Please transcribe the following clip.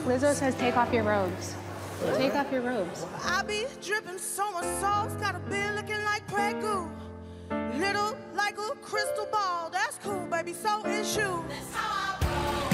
Lizzo says take off your robes. Take off your robes. I be dripping so much sauce, got a beard looking like Prego. Little like a crystal ball, that's cool, baby, so is you. That's how I roll.